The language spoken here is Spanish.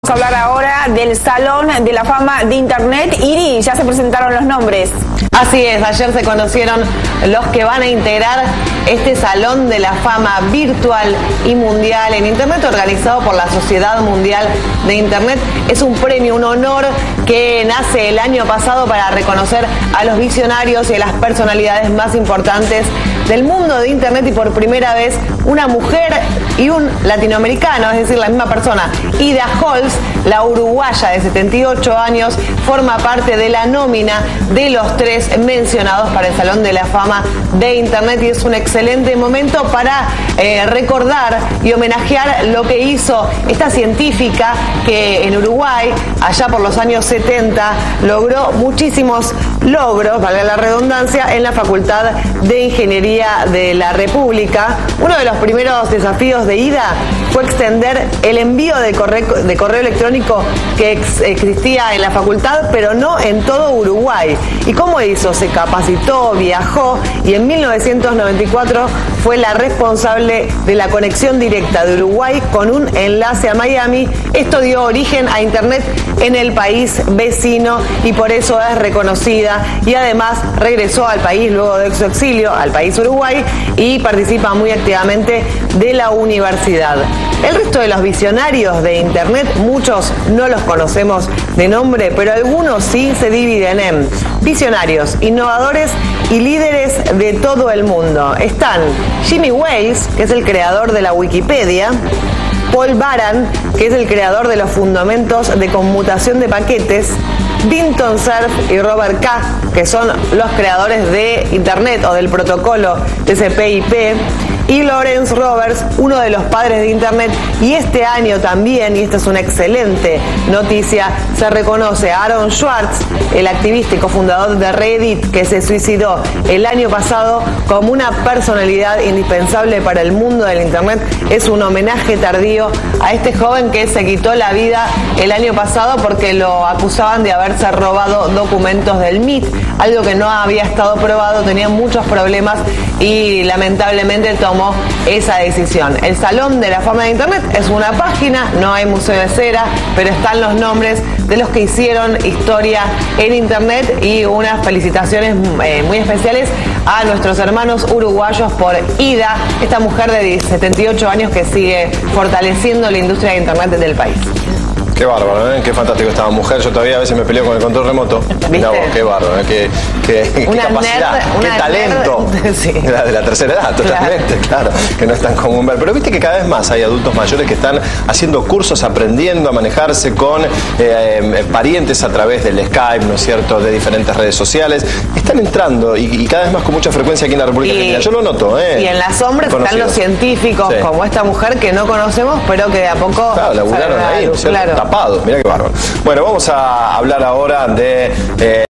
a hablar ahora del Salón de la Fama de Internet. Iri, ya se presentaron los nombres. Así es, ayer se conocieron los que van a integrar este Salón de la Fama virtual y mundial en Internet, organizado por la Sociedad Mundial de Internet. Es un premio, un honor que nace el año pasado para reconocer a los visionarios y a las personalidades más importantes del mundo de Internet, y por primera vez una mujer y un latinoamericano, es decir, la misma persona. Ida Holz, la uruguaya de 78 años, forma parte de la nómina de los 3 mencionados para el Salón de la Fama de Internet, y es un excelente momento para recordar y homenajear lo que hizo esta científica que en Uruguay, allá por los años 70, logró muchísimos logros, valga la redundancia, en la Facultad de Ingeniería de la República. Uno de los primeros desafíos de Ida fue extender el envío de correo electrónico que existía en la facultad, pero no en todo Uruguay. ¿Y cómo hizo? Se capacitó, viajó, y en 1994 fue la responsable de la conexión directa de Uruguay con un enlace a Miami. Esto dio origen a Internet en el país vecino, y por eso es reconocida, y además regresó al país luego de su exilio, al país Uruguay, y participa muy activamente de la universidad. El resto de los visionarios de Internet, muchos no los conocemos de nombre, pero algunos sí se dividen en visionarios, innovadores y líderes de todo el mundo. Están Jimmy Wales, que es el creador de la Wikipedia; Paul Baran, que es el creador de los fundamentos de conmutación de paquetes; Vinton Cerf y Robert K., que son los creadores de Internet o del protocolo TCP/IP; y Lawrence Roberts, uno de los padres de Internet. Y este año también, y esta es una excelente noticia, se reconoce a Aaron Swartz, el activista y cofundador de Reddit, que se suicidó el año pasado, como una personalidad indispensable para el mundo del Internet. Es un homenaje tardío a este joven que se quitó la vida el año pasado porque lo acusaban de haberse robado documentos del MIT, algo que no había estado probado, tenía muchos problemas y lamentablemente tomó esa decisión. El Salón de la Fama de Internet es una página, no hay museo de cera, pero están los nombres de los que hicieron historia en Internet, y unas felicitaciones muy especiales a nuestros hermanos uruguayos por Ida, esta mujer de 78 años que sigue fortaleciendo la industria de Internet del país. Qué bárbaro, ¿eh? Qué fantástico esta mujer. Yo todavía a veces me peleo con el control remoto. Mirá vos, qué bárbaro, ¿eh? Qué capacidad, qué talento. Sí. De la tercera edad, totalmente, claro, que no es tan común ver. Pero viste que cada vez más hay adultos mayores que están haciendo cursos, aprendiendo a manejarse con parientes a través del Skype, ¿no es cierto?, de diferentes redes sociales. Están entrando y cada vez más con mucha frecuencia aquí en la República Argentina. Yo lo noto, ¿eh? Y en las sombras están los científicos, sí, como esta mujer que no conocemos, pero que de a poco... Claro, laburaron ahí, ¿no es cierto? Claro. Tapados, mirá qué bárbaro. Bueno, vamos a hablar ahora de...